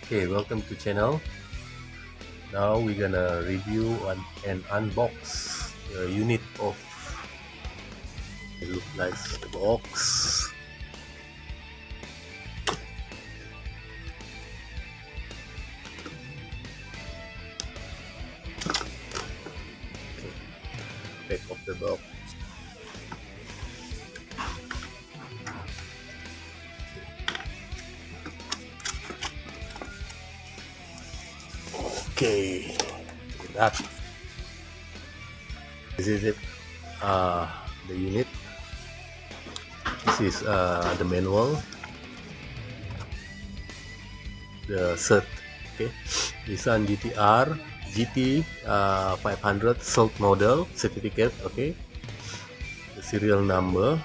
Okay, welcome to channel. Now we're gonna review and unbox the unit of. It looks like the box. Back of the box. Okay, that. This is it. The unit. This is the manual. The cert. Okay, Nissan GT-R GT 500 Silk model certificate. Okay, the serial number.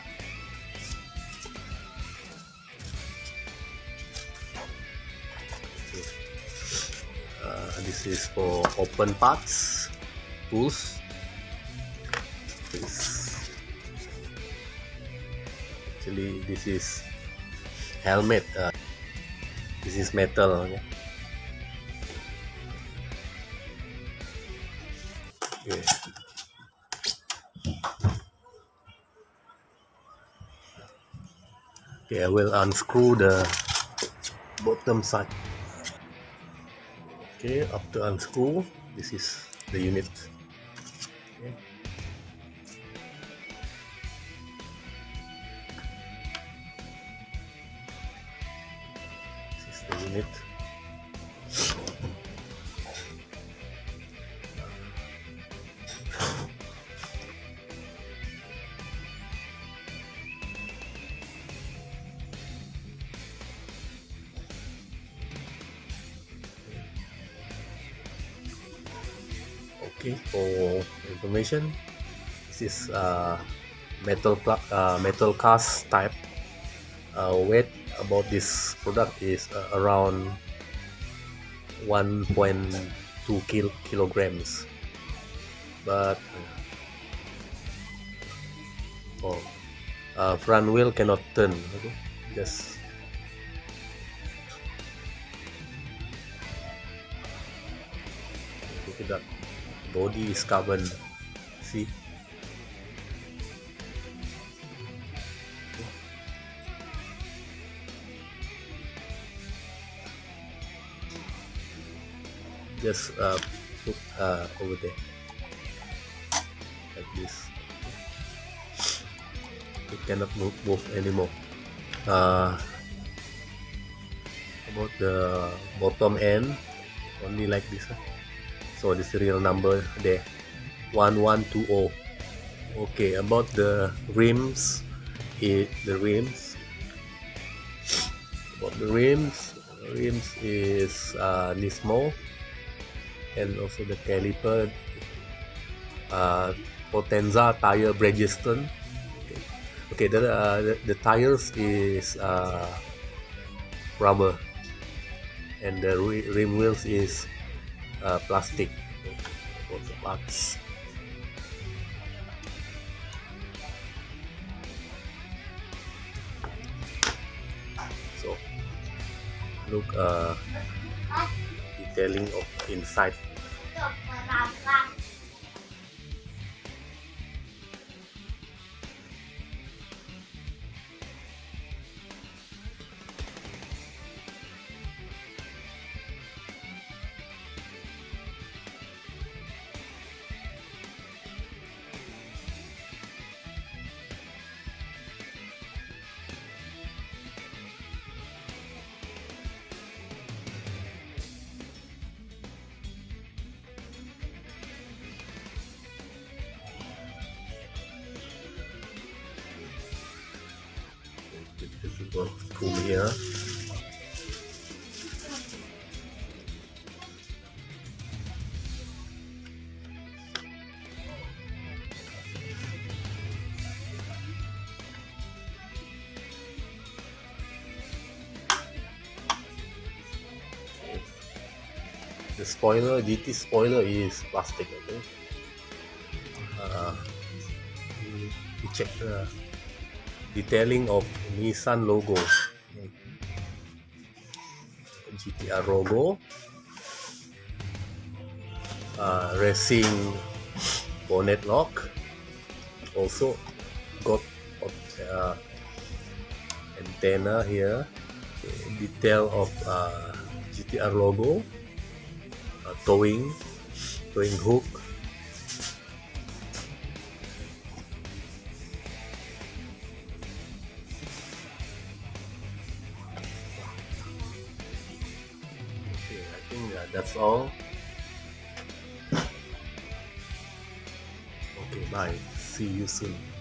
This is for open parts tools. Actually, this is helmet. This is metal. Okay. Okay. Okay, I will unscrew the bottom side. Okay, after unscrew, this is the unit. Okay. This is the unit. Okay, for information, this is metal cast type. Weight about this product is around 1.2 kilograms, but front wheel cannot turn. Okay, just look at that. Body is carbon. See, just put over there like this. It cannot move anymore. About the bottom end, only like this. So the serial number there, 1120. Okay, about the rims, about the rims is Nismo, and also the caliper, Potenza tire Bridgestone. Okay, the tires is rubber, and the rim wheels is plastic. For the parts. So look, detailing of inside. This is what cool here. The spoiler, GT spoiler is plastic. Okay. We check the detailing of Nissan logo. GT GTR logo, racing bonnet lock, also got antenna here, detail of GTR logo, towing hook, okay, I think that's all. Okay, bye, see you soon.